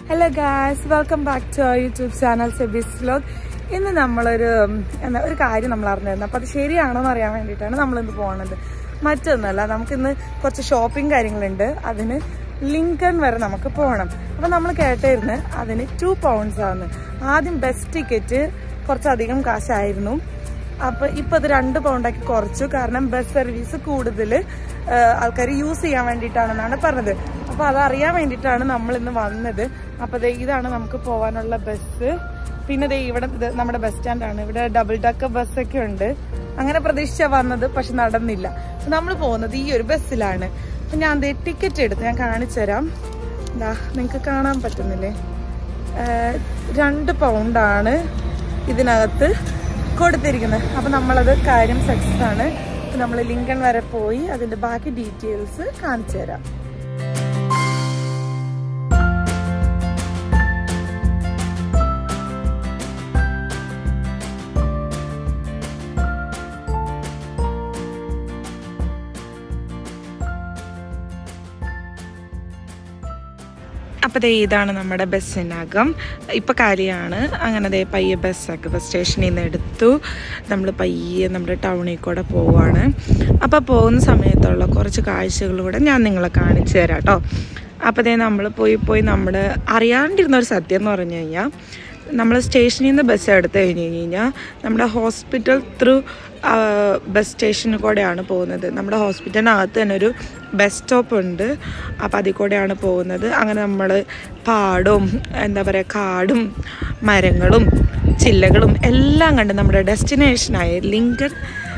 Hello guys, welcome back to our YouTube channel Sebis Vlog. ഇന്ന് നമ്മളൊരു കാര്യം നമ്മൾ അറിഞ്ഞിരുന്നു. അപ്പോൾ അത് ശരിയാണോ എന്ന് അറിയാൻ വേണ്ടിയിട്ടാണ് നമ്മളിന്ന് പോകുന്നത്. മറ്റൊന്നുമല്ല, നമുക്കിന്ന് കുറച്ച് ഷോപ്പിംഗ് കാര്യങ്ങളുണ്ട്. അതിന് ലിങ്കൺ വരെ നമുക്ക് പോകണം. അപ്പോൾ നമ്മൾ കേട്ടായിരുന്നു അതിന് 2 pounds ആണ്. ആദ്യം ബസ് ടിക്കറ്റ് കുറച്ചധികം കാശായിരുന്നു. അപ്പോൾ ഇപ്പോൾ അത് 2 pound ആക്കി കുറച്ചു. കാരണം ബസ് സർവീസ് കൂടുതൽ ആൾക്കാർ യൂസ് ചെയ്യാൻ വേണ്ടിയിട്ടാണെന്നാണ് പറഞ്ഞത്. അപ്പോൾ അതറിയാൻ വേണ്ടിയിട്ടാണ് നമ്മളിന്ന് വന്നത്. അപ്പോൾ ഇതാണ് നമുക്ക് പോകാനുള്ള ബസ്. പിന്നെ ഇവിടെ നമ്മുടെ ബസ് സ്റ്റാൻഡാണ്. ഇവിടെ ഡബിൾ ഡക്കർ ബസ്സൊക്കെ ഉണ്ട്. അങ്ങനെ പ്രതീക്ഷിച്ചാണ് വന്നത്, പക്ഷെ നടന്നില്ല. നമ്മൾ പോകുന്നത് ഈ ഒരു ബസ്സിലാണ്. അപ്പം ഞാൻ ടിക്കറ്റ് എടുത്ത് ഞാൻ കാണിച്ചു തരാം. നിങ്ങൾക്ക് കാണാൻ പറ്റുന്നില്ലേ? 2 pound ആണ് ഇതിനകത്ത് കൊടുത്തിരിക്കുന്നത്. അപ്പം നമ്മളത് കാര്യം സക്സസ് ആണ്. നമ്മൾ ലിങ്കൺ വരെ പോയി അതിൻ്റെ ബാക്കി ഡീറ്റെയിൽസ് കാണിച്ചു തരാം. അപ്പോൾ ഇതാണ് നമ്മുടെ ബസ്സിനകം. ഇപ്പോൾ കാലിയാണ്. അങ്ങനെ പയ്യെ ബസ് സ്റ്റേഷനിൽ നിന്ന് എടുത്തു. നമ്മൾ പയ്യെ നമ്മുടെ ടൗണിൽ കൂടെ പോവാണ്. അപ്പോൾ പോകുന്ന സമയത്തുള്ള കുറച്ച് കാഴ്ചകളിലൂടെ ഞാൻ നിങ്ങളെ കാണിച്ചു തരാം കേട്ടോ. അപ്പോൾ നമ്മൾ പോയി നമ്മൾ അറിയാണ്ടിരുന്നൊരു സത്യം എന്ന് പറഞ്ഞു കഴിഞ്ഞാൽ, നമ്മൾ സ്റ്റേഷനിൽ നിന്ന് ബസ് എടുത്ത് കഴിഞ്ഞാൽ നമ്മുടെ ഹോസ്പിറ്റൽ ത്രൂ ബസ് സ്റ്റേഷനിൽ കൂടെയാണ് പോകുന്നത്. നമ്മുടെ ഹോസ്പിറ്റലിനകത്ത് തന്നെ ഒരു ബസ് സ്റ്റോപ്പ് ഉണ്ട്. അപ്പോൾ അതിൽ കൂടെയാണ് പോകുന്നത്. അങ്ങനെ നമ്മൾ പാടും കാടും മരങ്ങളും ചില്ലകളും എല്ലാം കണ്ട് നമ്മുടെ ഡെസ്റ്റിനേഷനായ ലിങ്കൺ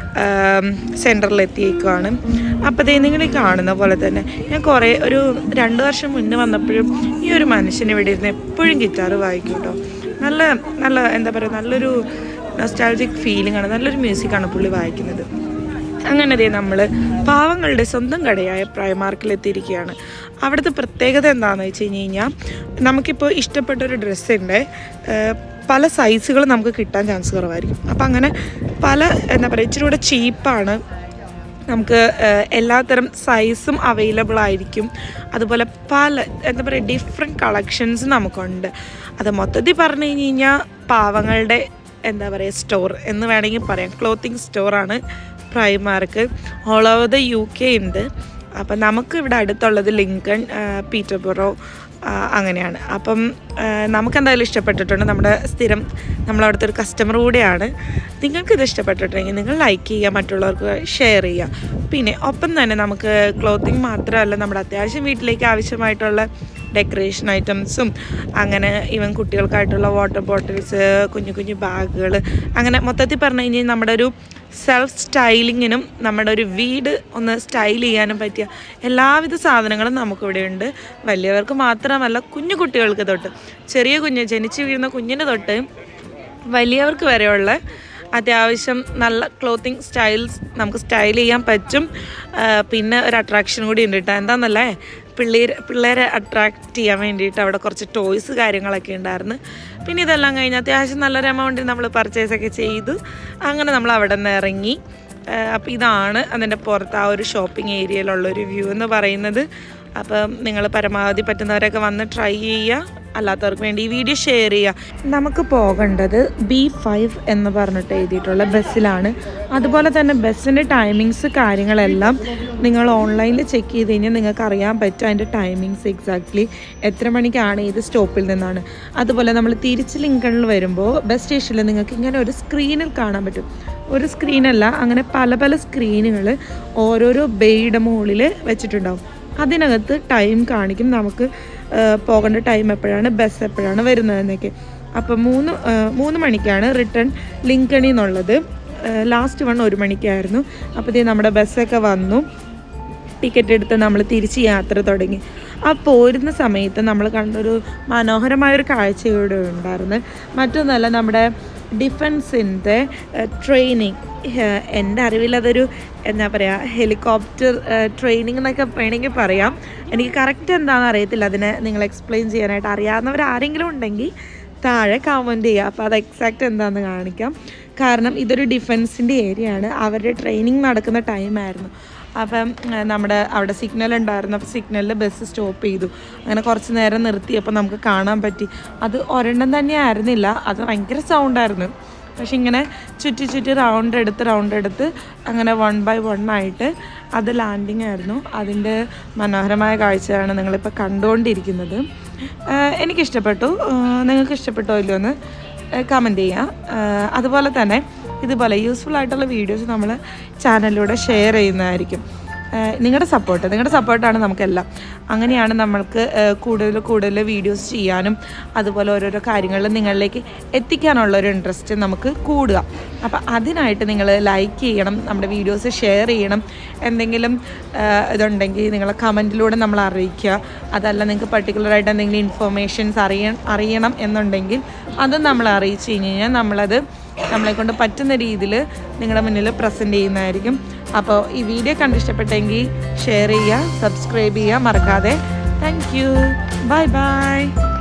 സെൻറ്ററിലെത്തിയേക്കുവാണ്. അപ്പോൾ നിങ്ങൾ കാണുന്ന പോലെ തന്നെ ഞാൻ ഒരു 2 വർഷം മുന്നേ വന്നപ്പോഴും ഈ ഒരു മനുഷ്യൻ ഇവിടെ ഇരുന്ന് എപ്പോഴും ഗിറ്റാർ വായിക്കും കേട്ടോ. നല്ല നല്ലൊരു നൊസ്റ്റാൾജിക് ഫീലിംഗ് ആണ്. നല്ലൊരു മ്യൂസിക്കാണ് പുള്ളി വായിക്കുന്നത്. അങ്ങനെ നമ്മൾ പാവങ്ങളുടെ സ്വന്തം കടയായ പ്രൈമാർക്കിലെത്തിയിരിക്കുകയാണ്. അവിടുത്തെ പ്രത്യേകത എന്താണെന്ന് വെച്ച് കഴിഞ്ഞാൽ, നമുക്കിപ്പോൾ ഇഷ്ടപ്പെട്ടൊരു ഡ്രസ്സിൻ്റെ പല സൈസുകൾ നമുക്ക് കിട്ടാൻ ചാൻസ് കുറവായിരിക്കും. അപ്പം അങ്ങനെ ഇച്ചിരി കൂടെ ചീപ്പാണ്. നമുക്ക് എല്ലാത്തരം സൈസും അവൈലബിൾ ആയിരിക്കും. അതുപോലെ പല ഡിഫറെൻറ്റ് കളക്ഷൻസ് നമുക്കുണ്ട്. അത് മൊത്തത്തിൽ പറഞ്ഞു കഴിഞ്ഞാൽ പാവങ്ങളുടെ സ്റ്റോർ എന്ന് വേണമെങ്കിൽ പറയാം. ക്ലോത്തിങ് സ്റ്റോറാണ് Primark. All over the UK ഉണ്ട്. അപ്പം നമുക്ക് ഇവിടെ അടുത്തുള്ളത് ലിങ്കൺ, പീറ്റർബറോ അങ്ങനെയാണ്. അപ്പം നമുക്കെന്തായാലും ഇഷ്ടപ്പെട്ടിട്ടുണ്ട്. നമ്മളവിടുത്തെ ഒരു കസ്റ്റമർ കൂടെയാണ്. നിങ്ങൾക്കിത് ഇഷ്ടപ്പെട്ടിട്ടുണ്ടെങ്കിൽ നിങ്ങൾ ലൈക്ക് ചെയ്യുക, മറ്റുള്ളവർക്ക് ഷെയർ ചെയ്യുക. പിന്നെ ഒപ്പം തന്നെ നമുക്ക് ക്ലോത്തിങ് മാത്രമല്ല, നമ്മുടെ അത്യാവശ്യം വീട്ടിലേക്ക് ആവശ്യമായിട്ടുള്ള ഡെക്കറേഷൻ ഐറ്റംസും അങ്ങനെ ഈവൻ കുട്ടികൾക്കായിട്ടുള്ള വാട്ടർ ബോട്ടിൽസ്, കുഞ്ഞു ബാഗുകൾ, അങ്ങനെ മൊത്തത്തിൽ പറഞ്ഞു കഴിഞ്ഞാൽ നമ്മുടെ ഒരു സെൽഫ് സ്റ്റൈലിങ്ങിനും നമ്മുടെ ഒരു വീട് ഒന്ന് സ്റ്റൈൽ ചെയ്യാനും പറ്റിയ എല്ലാവിധ സാധനങ്ങളും നമുക്കിവിടെ ഉണ്ട്. വലിയവർക്ക് മാത്രമല്ല, കുഞ്ഞു കുട്ടികൾക്ക് തൊട്ട്, ജനിച്ച് വീഴുന്ന കുഞ്ഞിന് തൊട്ട് വലിയവർക്ക് വരെയുള്ള അത്യാവശ്യം നല്ല ക്ലോത്തിങ് സ്റ്റൈൽസ് നമുക്ക് സ്റ്റൈൽ ചെയ്യാൻ പറ്റും. പിന്നെ ഒരു അട്രാക്ഷൻ കൂടി ഉണ്ട് കേട്ടോ. എന്താണെന്നല്ലേ, പിള്ളേരെ അട്രാക്റ്റ് ചെയ്യാൻ വേണ്ടിയിട്ട് അവിടെ കുറച്ച് ടോയ്സ് കാര്യങ്ങളൊക്കെ ഉണ്ടായിരുന്നു. പിന്നെ ഇതെല്ലാം കഴിഞ്ഞ് അത്യാവശ്യം നല്ലൊരു എമൗണ്ടിൽ നമ്മൾ പർച്ചേസൊക്കെ ചെയ്തു. അങ്ങനെ നമ്മൾ അവിടെ നിന്ന് ഇറങ്ങി. അപ്പോൾ ഇതാണ് അതിൻ്റെ പുറത്ത് ആ ഒരു ഷോപ്പിംഗ് ഏരിയയിലുള്ളൊരു വ്യൂ എന്ന് പറയുന്നത്. അപ്പം നിങ്ങൾ പരമാവധി പറ്റുന്നവരൊക്കെ വന്ന് ട്രൈ ചെയ്യുക. അല്ലാത്തവർക്ക് വേണ്ടി ഈ വീഡിയോ ഷെയർ ചെയ്യുക. നമുക്ക് പോകേണ്ടത് B5 എന്ന് പറഞ്ഞിട്ട് എഴുതിയിട്ടുള്ള ബസ്സിലാണ്. അതുപോലെ തന്നെ ബസ്സിൻ്റെ ടൈമിങ്സ് കാര്യങ്ങളെല്ലാം നിങ്ങൾ ഓൺലൈനിൽ ചെക്ക് ചെയ്ത് കഴിഞ്ഞാൽ നിങ്ങൾക്ക് അറിയാൻ പറ്റും അതിൻ്റെ ടൈമിങ്സ് എക്സാക്ട്ലി എത്ര മണിക്കാണ് ഏത് സ്റ്റോപ്പിൽ നിന്നാണ്. അതുപോലെ നമ്മൾ തിരിച്ച് ലിങ്കണിൽ വരുമ്പോൾ ബസ് സ്റ്റേഷനിൽ നിങ്ങൾക്ക് ഇങ്ങനെ ഒരു സ്ക്രീനിൽ കാണാൻ പറ്റും. ഒരു സ്ക്രീനല്ല, അങ്ങനെ പല സ്ക്രീനുകൾ ഓരോരോ ബേയുടെ മുകളിൽ വെച്ചിട്ടുണ്ടാവും. അതിനകത്ത് ടൈം കാണിക്കും, നമുക്ക് പോകേണ്ട ടൈം എപ്പോഴാണ്, ബസ് എപ്പോഴാണ് വരുന്നതെന്നൊക്കെ. അപ്പം 3 മണിക്കാണ് റിട്ടേൺ ലിങ്കണിൽ നിന്നുള്ളത്. ലാസ്റ്റ് 1 മണിക്കായിരുന്നു. അപ്പോൾ നമ്മുടെ ബസ്സൊക്കെ വന്നു. ടിക്കറ്റ് എടുത്ത് നമ്മൾ തിരിച്ച് യാത്ര തുടങ്ങി. ആ പോരുന്ന സമയത്ത് നമ്മൾ കണ്ടൊരു മനോഹരമായൊരു കാഴ്ച ഇവിടെ ഉണ്ടായിരുന്നു. മറ്റൊന്നല്ല, നമ്മുടെ ഡിഫൻസിൻ്റെ ട്രെയിനിങ്. എൻ്റെ അറിവിൽ അതൊരു ഹെലികോപ്റ്റർ ട്രെയിനിങ് എന്നൊക്കെ വേണമെങ്കിൽ പറയാം. എനിക്ക് കറക്റ്റ് എന്താണെന്ന് അറിയത്തില്ല. അതിനെ നിങ്ങൾ എക്സ്പ്ലെയിൻ ചെയ്യാനായിട്ട് അറിയാവുന്നവർ ആരെങ്കിലും ഉണ്ടെങ്കിൽ താഴെ കമൻറ്റ് ചെയ്യുക. അപ്പോൾ അത് എക്സാക്റ്റ് എന്താണെന്ന് കാണിക്കാം. കാരണം ഇതൊരു ഡിഫൻസിൻ്റെ ഏരിയ ആണ്. അവരുടെ ട്രെയിനിങ് നടക്കുന്ന ടൈമായിരുന്നു. അപ്പം നമ്മുടെ അവിടെ സിഗ്നൽ ഉണ്ടായിരുന്നു. അപ്പോൾ സിഗ്നലിൽ ബസ് സ്റ്റോപ്പ് ചെയ്തു. അങ്ങനെ കുറച്ച് നേരം നിർത്തിയപ്പോൾ നമുക്ക് കാണാൻ പറ്റി. അത് ഒരെണ്ണം തന്നെ ആയിരുന്നില്ല, അത് ഭയങ്കര സൗണ്ടായിരുന്നു. പക്ഷെ ഇങ്ങനെ ചുറ്റി റൗണ്ട് എടുത്ത് അങ്ങനെ 1 by 1 ആയിട്ട് അത് ലാൻഡിങ് ആയിരുന്നു. അതിൻ്റെ മനോഹരമായ കാഴ്ചയാണ് നിങ്ങളിപ്പോൾ കണ്ടുകൊണ്ടിരിക്കുന്നത്. എനിക്കിഷ്ടപ്പെട്ടു. നിങ്ങൾക്ക് ഇഷ്ടപ്പെട്ടോ ഇല്ലയോ എന്ന് കമൻറ്റ് ചെയ്യുക. അതുപോലെ തന്നെ ഇതുപോലെ യൂസ്ഫുൾ ആയിട്ടുള്ള വീഡിയോസ് നമ്മൾ ചാനലിലൂടെ ഷെയർ ചെയ്യുന്നതായിരിക്കും. നിങ്ങളുടെ സപ്പോർട്ടാണ് നമുക്കെല്ലാം. അങ്ങനെയാണ് നമ്മൾക്ക് കൂടുതൽ വീഡിയോസ് ചെയ്യാനും അതുപോലെ ഓരോരോ കാര്യങ്ങൾ നിങ്ങളിലേക്ക് എത്തിക്കാനുള്ളൊരു ഇൻട്രസ്റ്റ് നമുക്ക് കൂടുക. അപ്പോൾ അതിനായിട്ട് നിങ്ങൾ ലൈക്ക് ചെയ്യണം, നമ്മുടെ വീഡിയോസ് ഷെയർ ചെയ്യണം. എന്തെങ്കിലും ഇതുണ്ടെങ്കിൽ നിങ്ങളെ കമൻറ്റിലൂടെ നമ്മൾ അറിയിക്കുക. അതല്ല നിങ്ങൾക്ക് പർട്ടിക്കുലറായിട്ട് എന്തെങ്കിലും ഇൻഫർമേഷൻസ് അറിയണം എന്നുണ്ടെങ്കിൽ അതും നമ്മൾ അറിയിച്ചു കഴിഞ്ഞാൽ നമ്മളെക്കൊണ്ട് പറ്റുന്ന രീതിയിൽ നിങ്ങളുടെ മുന്നിൽ പ്രസൻറ്റ് ചെയ്യുന്നതായിരിക്കും. അപ്പോൾ ഈ വീഡിയോ കണ്ടിഷ്ടപ്പെട്ടെങ്കിൽ ഷെയർ ചെയ്യുക, സബ്സ്ക്രൈബ് ചെയ്യുക മറക്കാതെ. Thank you. ബൈ.